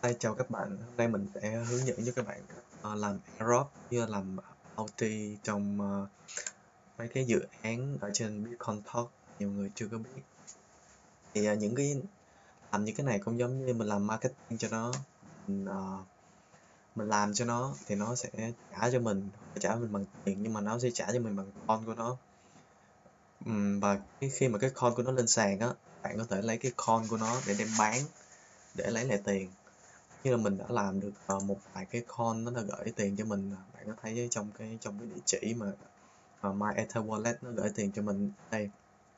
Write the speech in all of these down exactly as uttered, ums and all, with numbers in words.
Hi, chào các bạn. Hôm nay mình sẽ hướng dẫn cho các bạn ờ, làm airdrop như là làm bounty trong ờ, mấy cái dự án ở trên Bitcoin Talk nhiều người chưa có biết. Thì ờ, những cái làm những cái này cũng giống như mình làm marketing cho nó, mình, ờ, mình làm cho nó thì nó sẽ trả cho mình, trả mình bằng tiền nhưng mà nó sẽ trả cho mình bằng coin của nó. Ừm, và cái, khi mà cái coin của nó lên sàn á, bạn có thể lấy cái coin của nó để đem bán để lấy lại tiền. Như là mình đã làm được ờ, một vài cái coin nó đã gửi tiền cho mình, bạn có thấy trong cái trong cái địa chỉ mà uh, MyEther Wallet nó gửi tiền cho mình đây.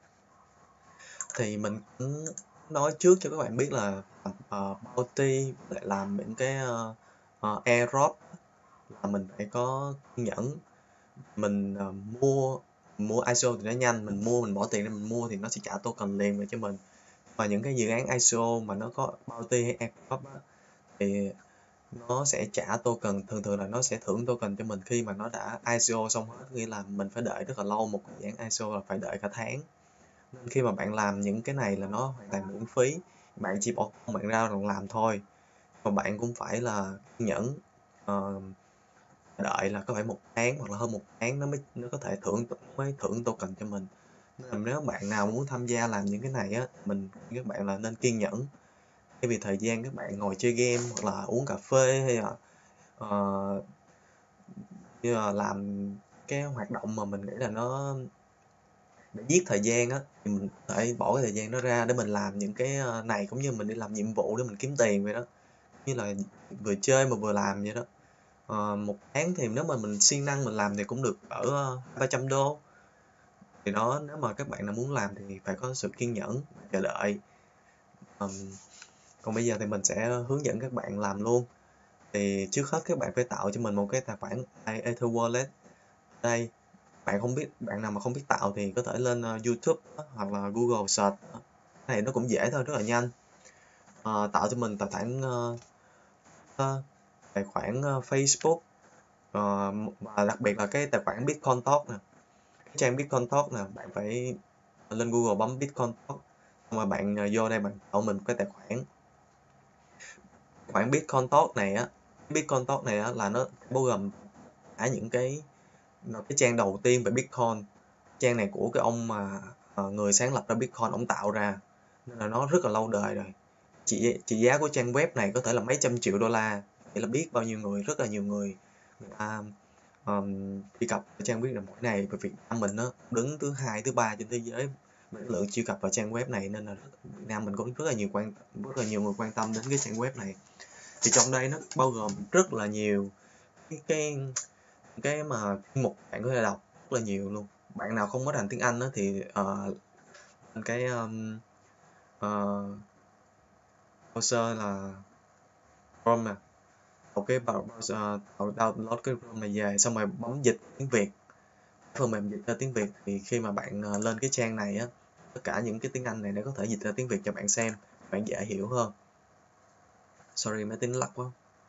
Thì mình cũng nói trước cho các bạn biết là uh, bounty lại làm những cái uh, uh, airdrop là mình phải có kiên nhẫn. Mình uh, mua mua i xê ô thì nó nhanh, mình mua mình bỏ tiền ra mình mua thì nó sẽ trả token liền về cho mình. Và những cái dự án i xê ô mà nó có bounty hay airdrop á, thì nó sẽ trả token, thường thường là nó sẽ thưởng token cho mình khi mà nó đã i xê ô xong hết, nghĩa là mình phải đợi rất là lâu, một dự án i xê ô là phải đợi cả tháng. Nên khi mà bạn làm những cái này là nó hoàn toàn miễn phí, bạn chỉ bỏ công bạn ra rồi làm thôi. Và bạn cũng phải là kiên nhẫn, uh, đợi là có phải một tháng hoặc là hơn một tháng nó mới nó có thể thưởng mới thưởng token cho mình. Nên là nếu bạn nào muốn tham gia làm những cái này á, mình các bạn là nên kiên nhẫn. Thay vì thời gian các bạn ngồi chơi game hoặc là uống cà phê hay là uh, như là làm cái hoạt động mà mình nghĩ là nó để giết thời gian á, thì mình phải bỏ cái thời gian đó ra để mình làm những cái này, cũng như mình đi làm nhiệm vụ để mình kiếm tiền vậy đó, như là vừa chơi mà vừa làm vậy đó. Ờ, một tháng thì nếu mà mình siêng năng mình làm thì cũng được ở ba trăm đô. Thì đó, nếu mà các bạn nào muốn làm thì phải có sự kiên nhẫn, chờ đợi. Um, còn bây giờ thì mình sẽ hướng dẫn các bạn làm luôn. Thì trước hết các bạn phải tạo cho mình một cái tài khoản Ether Wallet. Đây, bạn không biết, bạn nào mà không biết tạo thì có thể lên uh, YouTube đó, hoặc là Google search. Cái này nó cũng dễ thôi, rất là nhanh. Uh, tạo cho mình tài khoản uh, uh, tài khoản uh, Facebook, uh, và đặc biệt là cái tài khoản Bitcoin Talk nè, cái trang Bitcoin Talk nè, bạn phải lên Google bấm Bitcoin Talk, xong rồi bạn uh, vô đây bạn tạo mình cái tài khoản. Tài khoản Bitcoin Talk này á, Bitcoin Talk này á là nó bao gồm cả những cái cái trang đầu tiên về Bitcoin. Trang này của cái ông mà uh, người sáng lập ra Bitcoin ông tạo ra, nên là nó rất là lâu đời rồi. Trị, trị giá của trang web này có thể là mấy trăm triệu đô la. Vậy là biết bao nhiêu người, rất là nhiều người người ta um, truy cập vào trang web này mỗi ngày. Về Việt Nam mình nó đứng thứ hai, thứ ba trên thế giới về lượng truy cập vào trang web này, nên là Việt Nam mình cũng rất là nhiều quan rất là nhiều người quan tâm đến cái trang web này. Thì trong đây nó bao gồm rất là nhiều cái cái cái mà mục bạn có thể đọc rất là nhiều luôn. Bạn nào không có rành tiếng Anh đó thì uh, cái um, uh, browser là Chrome nè, một cái browser download cái Chrome này về, xong rồi bấm dịch tiếng Việt, phần mềm dịch ra tiếng Việt. Thì khi mà bạn uh, lên cái trang này á, tất cả những cái tiếng Anh này nó có thể dịch ra tiếng Việt cho bạn xem, bạn dễ hiểu hơn. Sorry, máy tính lắc quá.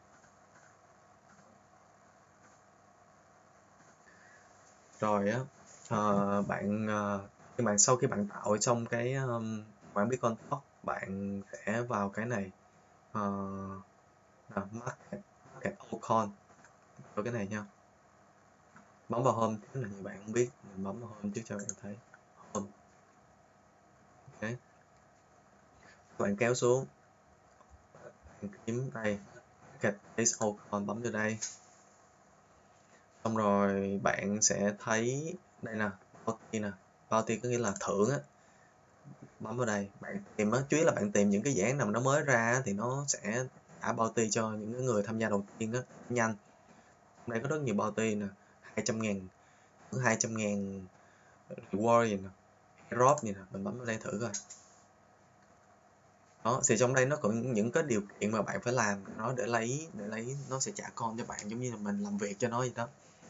Rồi á, uh, bạn uh, khi bạn sau khi bạn tạo xong cái um, quản Bitcoin Talk, bạn sẽ vào cái này, uh, à, market, market Ocon, vào cái này nha, bấm vào home. Cái này nhiều bạn không biết, mình bấm vào home trước cho bạn thấy home. Ok, bạn kéo xuống, bạn kiếm đây market place Ocon, bấm vào đây, xong rồi bạn sẽ thấy đây nè, bounty nè, bounty có nghĩa là thưởng á. Bấm vào đây, bạn tìm á, chú ý là bạn tìm những cái dự án nào nó mới ra thì nó sẽ trả bounty cho những người tham gia đầu tiên á, nhanh. Đây có rất nhiều bounty nè, hai trăm ngàn, hai trăm ngàn reward gì nè, drop gì nè, mình bấm vào đây thử coi. Đó, thì trong đây nó có những cái điều kiện mà bạn phải làm nó để lấy để lấy nó sẽ trả con cho bạn, giống như là mình làm việc cho nó vậy đó.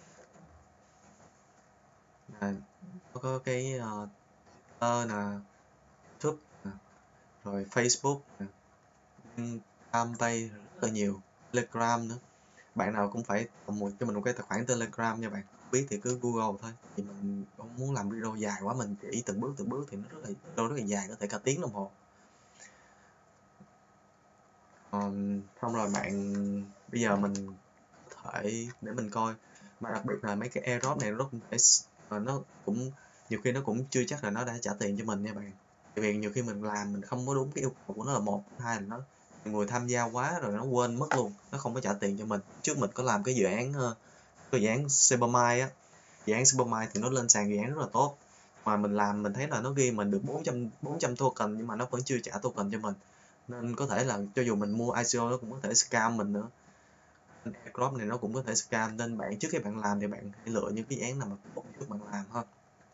À, nó có cái uh, Twitter nè, YouTube nè, rồi Facebook nè, fanpage rất là nhiều, Telegram nữa. Bạn nào cũng phải một cho mình một cái tài khoản Telegram nha bạn. Không biết thì cứ Google thôi. Thì mình không muốn làm video dài quá, mình chỉ từng bước từng bước thì nó rất là video rất là dài, có thể cả tiếng đồng hồ. um, xong rồi bạn bây giờ mình có thể để mình coi, mà đặc biệt là mấy cái airdrop này nó cũng phải uh, nó cũng nhiều khi nó cũng chưa chắc là nó đã trả tiền cho mình nha bạn. Tại vì nhiều khi mình làm mình không có đúng cái yêu cầu của nó là một, hai là nó nhiều người tham gia quá rồi nó quên mất luôn, nó không có trả tiền cho mình. Trước mình có làm cái dự án uh, cái dự án Cybermind á, dự án Cybermind thì nó lên sàn dự án rất là tốt, mà mình làm mình thấy là nó ghi mình được bốn trăm bốn trăm token nhưng mà nó vẫn chưa trả token cho mình, nên có thể là cho dù mình mua i xê ô nó cũng có thể scam mình nữa. Airdrop này nó cũng có thể scam, nên bạn trước khi bạn làm thì bạn hãy lựa những cái dự án nào mà tốt trước bạn làm thôi.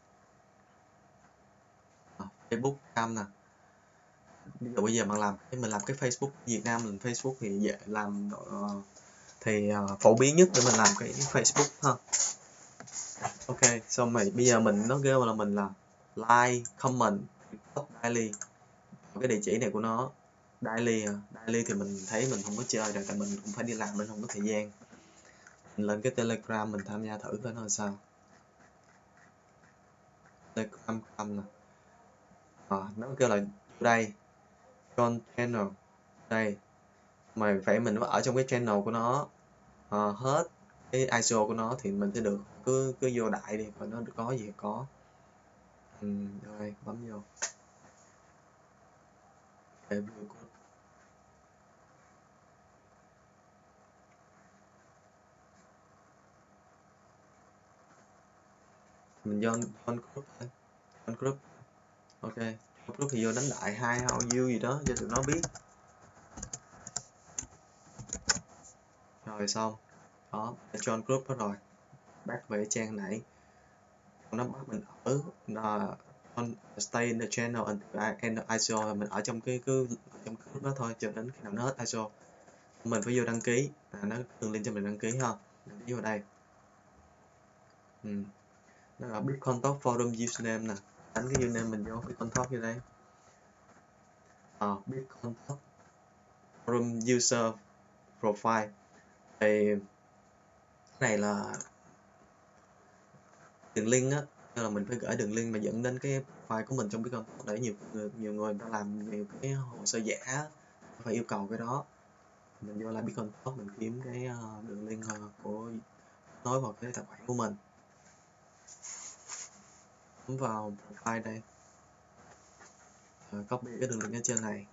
À, Facebook cam nè, ví dụ bây giờ bạn làm mình làm cái Facebook Việt Nam, mình Facebook thì dễ làm, uh, thì uh, phổ biến nhất để mình làm cái Facebook ha. Ok, xong rồi bây giờ mình nó kêu là mình là like, comment, report daily. Cái địa chỉ này của nó daily à. Daily thì mình thấy mình không có chơi được, tại mình cũng phải đi làm nên không có thời gian. Mình lên cái Telegram mình tham gia thử coi nó là sao. Telegram cầm nè. À, nó kêu là đây join channel đây, mà phải mình phải ở trong cái channel của nó à, hết cái i xê ô của nó thì mình sẽ được, cứ cứ vô đại đi coi nó có gì có. Ừ, rồi bấm vô để mình join join group thôi, join group. Ok, group thì vô đánh đại hai how you gì đó cho tụi nó biết. Rồi xong đó, join group hết rồi, back về trang nãy nó bắt mình ở là on stay in the channel until I end i xê ô, mình ở trong cái cứ trong cái group đó thôi cho đến khi nào nó hết i xê ô. Mình phải vô đăng ký, à, nó đường link cho mình đăng ký ha, đăng ký vào đây. Ừ. Nó là BitContalk forum username nè, đánh cái username mình vô BitContalk như đây. À, BitContalk forum user profile thì cái này là đường link á, nên là mình phải gửi đường link mà dẫn đến cái file của mình trong BitContalk, để nhiều người nhiều người ta làm nhiều cái hồ sơ giả phải yêu cầu cái đó. Mình vô lại BitContalk mình kiếm cái uh, đường link uh, của nối vào cái tài khoản của mình, bấm vào profile đây, uh, copy cái đường link ở trên này.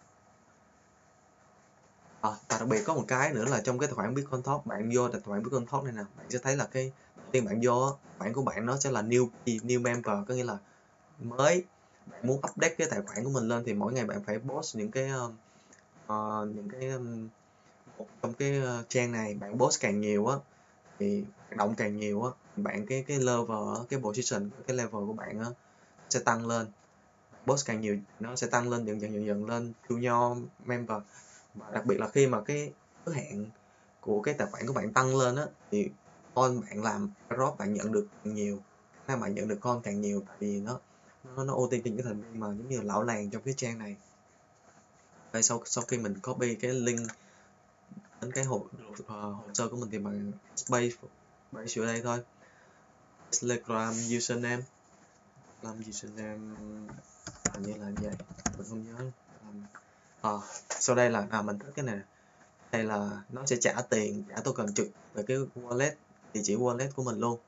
À, và đặc biệt có một cái nữa là trong cái tài khoản BitContalk, bạn vô tài khoản BitContalk này nè, bạn sẽ thấy là cái tiên bạn vô khoản của bạn nó sẽ là new new member, có nghĩa là mới. Bạn muốn update cái tài khoản của mình lên thì mỗi ngày bạn phải post những cái uh, uh, những cái um, trong cái uh, trang này bạn post càng nhiều á thì hoạt động càng nhiều á, bạn cái cái level cái position cái level của bạn á sẽ tăng lên. Post càng nhiều nó sẽ tăng lên dần dần dần dần lên junior member. Và đặc biệt là khi mà cái thứ hạng của cái tài khoản của bạn tăng lên á thì con bạn làm drop bạn nhận được càng nhiều, khả năng bạn nhận được con càng nhiều, tại vì nó nó, nó ưu tiên cho những thành viên mà giống như lão làng trong cái trang này. Đây, sau sau khi mình copy cái link đến cái hồ, uh, hồ sơ của mình thì bạn paste paste ở đây thôi. Telegram username, làm username hình như là vậy, mình không nhớ. À, sau đây là à mình thích cái này, đây là nó sẽ trả tiền, trả token trực về cái wallet, địa chỉ wallet của mình luôn,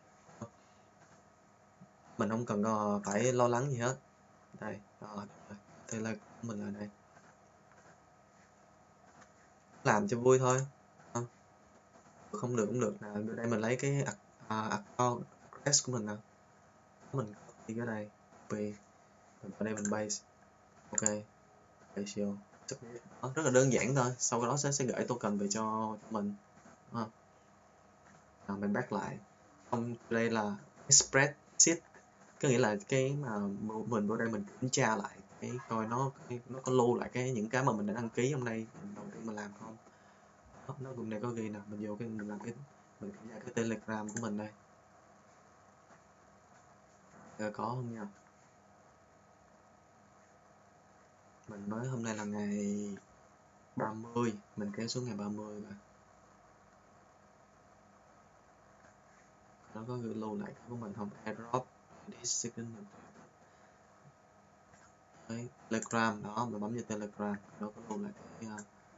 mình không cần uh, phải lo lắng gì hết. Đây, rồi đây là mình là đây, làm cho vui thôi, không được cũng được nè. Ở đây mình lấy cái uh, account address của mình nè, mình copy cái đây, copy ở đây mình base, ok, ratio đó, rất là đơn giản thôi. Sau đó sẽ sẽ gửi token về cho mình. À, à, mình back lại, xong đây là spreadsheet, có nghĩa là cái mà mình vô đây mình kiểm tra lại cái coi nó nó có lưu lại cái những cái mà mình đã đăng ký hôm nay mình đầu tiên mình làm không. Đó, nó cũng này có ghi nè, mình vô cái mình làm cái mình kiểm tra cái Telegram của mình đây. Rồi, có không nha, mình nói hôm nay là ngày ba mươi, mình kéo xuống ngày ba mươi rồi, nó có ghi lưu lại của mình không, airdrop this second Đấy, Telegram đó, mình bấm vào Telegram nó có lưu lại cái uh,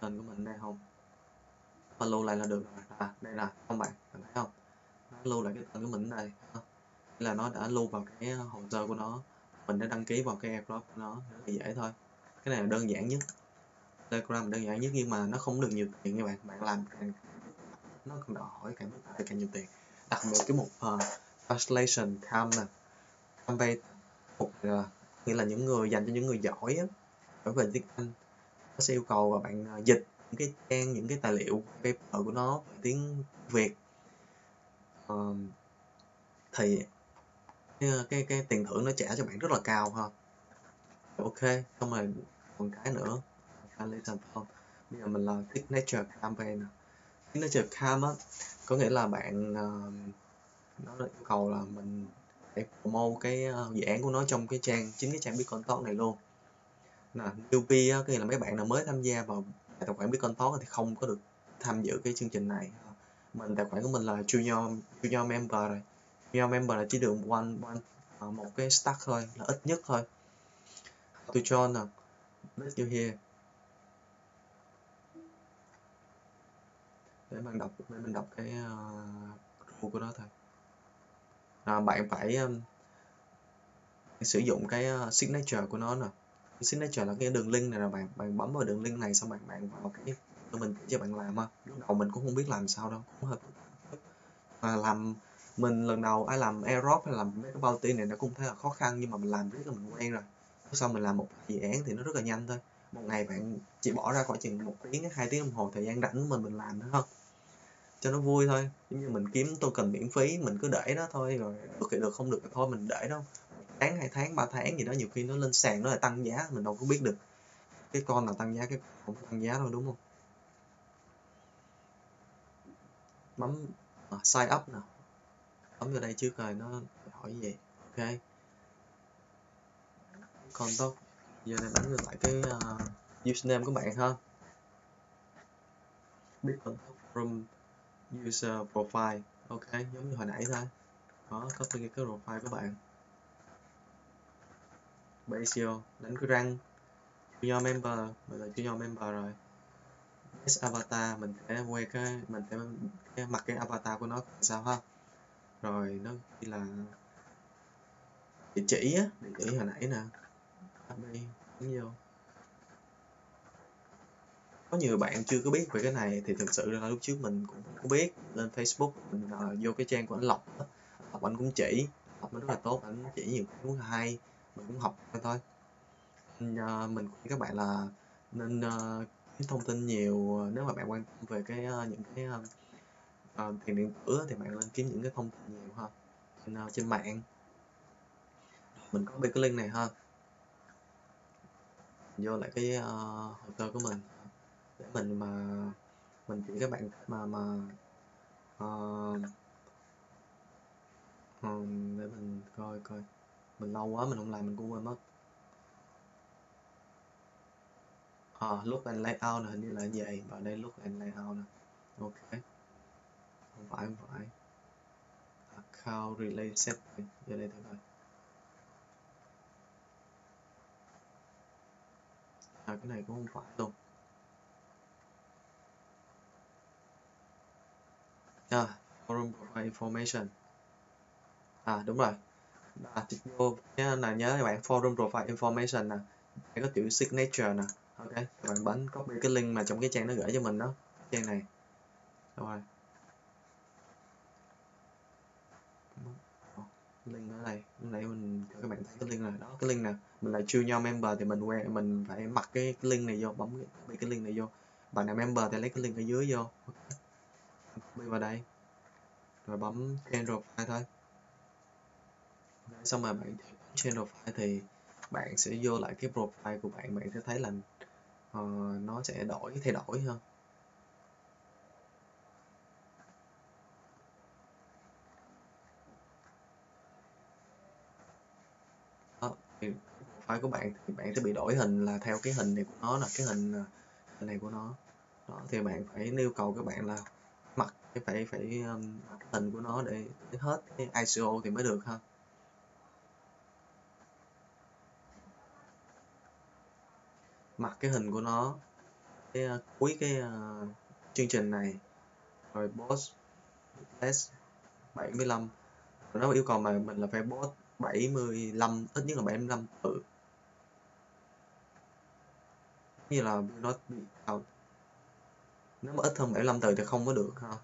tên của mình đây không? Và lưu lại là được rồi. À đây là không bạn, bạn thấy không? Nó lưu lại cái tên của mình đây. Đây là nó đã lưu vào cái hồ sơ của nó. Mình đã đăng ký vào cái airdrop của nó, rất là dễ thôi. Cái này là đơn giản nhất. Telegram đơn giản nhất nhưng mà nó không được nhiều tiền nha bạn. Bạn làm càng nó còn đòi hỏi càng càng, càng nhiều tiền. Đặc biệt cái mục uh, translation cam nè, Canva mục uh, nghĩa là những người dành cho những người giỏi á, giỏi về tiếng Anh, nó sẽ yêu cầu bạn uh, dịch những cái trang, những cái tài liệu paper của nó bằng tiếng Việt. Uh, thì cái, cái cái tiền thưởng nó trả cho bạn rất là cao ha. Ok, xong rồi còn cái nữa, translation form. Bây giờ mình là signature campaign. Signature cam á có nghĩa là bạn uh, nó yêu cầu là mình phải promote cái uh, dự án của nó trong cái trang chính cái trang Bitcoin Talk này luôn. Nè, newbie á, có nghĩa là mấy bạn nào mới tham gia vào tài khoản Bitcoin Talk thì không có được tham dự cái chương trình này. Mình tài khoản của mình là junior junior member rồi. Junior member là chỉ được one one uh, một cái stack thôi, là ít nhất thôi. To join nè, let's do here. Để mình đọc để mình đọc cái uh, rule của nó thôi. À, bạn phải um, sử dụng cái uh, signature của nó nè. Cái signature là cái đường link này là bạn bạn bấm vào đường link này xong bạn bạn vào cái tụi mình cho bạn làm ha. Lúc đầu mình cũng không biết làm sao đâu, cũng hơi mà làm mình lần đầu ai làm airdrop hay làm mấy cái bounty này nó cũng thấy là khó khăn nhưng mà mình làm riết là mình quen rồi. Sau mình làm một dự án thì nó rất là nhanh thôi. Một ngày bạn chỉ bỏ ra khoảng chừng một tiếng hai tiếng đồng hồ thời gian rảnh của mình mình làm nữa không? Cho nó vui thôi, giống như mình kiếm token miễn phí mình cứ để đó thôi, rồi được thì được không được thì thôi mình để đó tháng hai tháng ba tháng gì đó, nhiều khi nó lên sàn nó lại tăng giá mình đâu có biết được cái con nào tăng giá cái không tăng giá đâu, đúng không? Bấm uh, sign up nè, bấm vào đây trước rồi nó hỏi gì. Ok, contact giờ này bấm lại cái uh, username của bạn ha, biết contact from user profile. Ok, giống như hồi nãy thôi đó, copy cái profile của bạn, Basio đánh cái răng junior member, mình là junior member rồi. Next avatar mình sẽ quay cái mình sẽ cái mặt cái avatar của nó sao ha, rồi nó chỉ là địa chỉ á, địa chỉ hồi nãy nè, bấm vô. Có nhiều bạn chưa có biết về cái này thì thực sự là lúc trước mình cũng không biết. Lên Facebook mình uh, vô cái trang của anh Lộc á, Lộc anh cũng chỉ, Lộc nó rất là tốt, anh chỉ nhiều cái cũng hay, mình cũng học thôi. Uh, mình khuyên các bạn là nên uh, kiếm thông tin nhiều. Nếu mà bạn quan tâm về cái uh, những cái uh, uh, tiền điện tử thì bạn nên kiếm những cái thông tin nhiều ha, trên, uh, trên mạng. Mình có cái link này ha, vô lại cái uh, hồ sơ của mình để mình mà mình chỉ các bạn mà mà uh, um, để mình coi coi mình lâu quá mình không làm mình cũng quên mất. À, look and layout là hình như là như vậy, và đây look and layout nè. Ok, không phải không phải account relay setting, giờ đây thử coi. À, cái này cũng không phải luôn. À, forum profile information. À đúng rồi. À, vô nhớ là nhớ các bạn forum profile information nè, đây có chữ signature nè. Ok, các bạn bấm copy cái link mà trong cái trang nó gửi cho mình đó, trang này. Rồi. Link ở đây, lúc nãy mình cho các bạn thấy cái link này đó, cái link nè, mình là junior member thì mình quen mình phải mặc cái, cái link này vô, bấm cái, cái link này vô. Bạn nào member thì lấy cái link ở dưới vô, copy vào đây, rồi bấm change profile thôi. Xong rồi bạn change profile thì bạn sẽ vô lại cái profile của bạn, bạn sẽ thấy là uh, nó sẽ đổi thay đổi hơn. Đó, thì profile của bạn thì bạn sẽ bị đổi hình là theo cái hình này của nó là cái hình, hình này của nó. Đó, thì bạn phải yêu cầu các bạn là mặc cái phải phải um, cái hình của nó để, để hết cái i xê o thì mới được ha. Mặc cái hình của nó cái uh, cuối cái uh, chương trình này rồi post less bảy mươi lăm, nó yêu cầu mà mình là phải post bảy mươi lăm, ít nhất là bảy mươi lăm từ, như là nó bị out. Nếu mà ít hơn bảy mươi lăm từ thì không có được ha.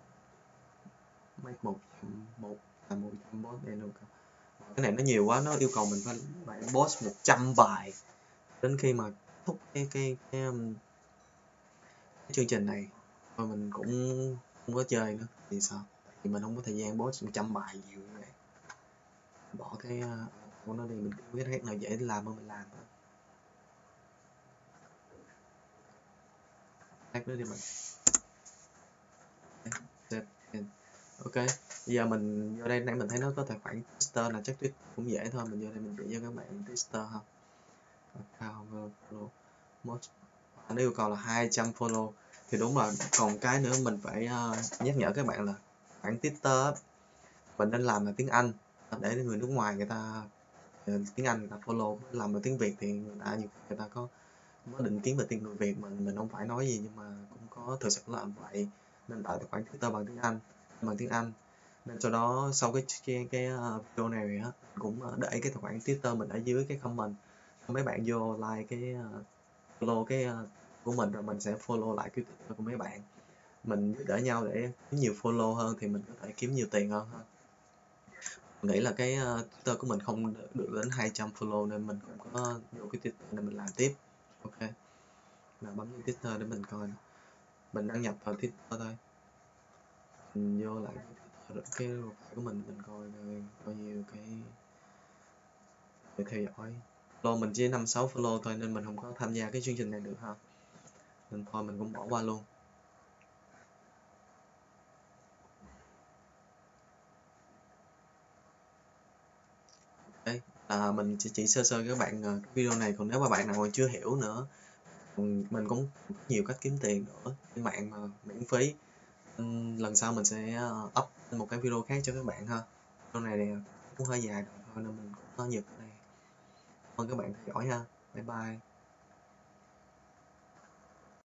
Make một một là một trăm post để được. Cái này nó nhiều quá, nó yêu cầu mình phải phải post một trăm bài đến khi mà thúc cái cái cái, um, cái chương trình này rồi mình cũng không có chơi nữa thì sao, thì mình không có thời gian post một trăm bài nhiều như vậy, bỏ cái uh, của nó đi, mình cứ cái khác nào dễ làm hơn mình làm thôi. Khác nữa đi mình. Ok, bây giờ mình vô đây, nãy mình thấy nó có tài khoản Twitter là chắc Twitter cũng dễ thôi, mình vô đây mình chỉ cho các bạn Twitter ha. Account follow most, nó yêu cầu là hai trăm follow thì đúng là, còn cái nữa mình phải uh, nhắc nhở các bạn là khoản Twitter mình nên làm là tiếng Anh để người nước ngoài người ta uh, tiếng Anh người ta follow, làm bằng tiếng Việt thì người ta nhiều người ta có có định kiến về tiếng người Việt, mình mình không phải nói gì nhưng mà cũng có thực sự làm vậy, nên tạo tài khoản Twitter bằng tiếng Anh bằng tiếng Anh nên sau đó sau cái cái, cái uh, video này á cũng uh, để cái tài khoản Twitter mình ở dưới cái comment, mấy bạn vô like cái uh, follow cái uh, của mình rồi mình sẽ follow lại cái Twitter của mấy bạn, mình giúp đỡ nhau để kiếm nhiều follow hơn thì mình có thể kiếm nhiều tiền hơn ha. Mình nghĩ là cái uh, Twitter của mình không được đến hai trăm follow nên mình cũng có vô cái Twitter này mình làm tiếp. Ok, là bấm vô Twitter để mình coi, mình đăng nhập vào Twitter thôi, mình vô lại cái, cái profile của mình mình coi rồi bao nhiêu cái người theo dõi. Follow mình chỉ năm sáu follow thôi nên mình không có tham gia cái chương trình này được ha, nên thôi mình cũng bỏ qua luôn. Đấy, à, mình chỉ chỉ sơ sơ các bạn uh, cái video này, còn nếu mà bạn nào còn chưa hiểu nữa, mình cũng có nhiều cách kiếm tiền nữa trên mạng mà miễn phí. Uhm, lần sau mình sẽ uh, up một cái video khác cho các bạn ha. Video này cũng hơi dài rồi thôi nên mình cũng có nhiều cái này. Cảm ơn các bạn theo dõi ha. Bye bye.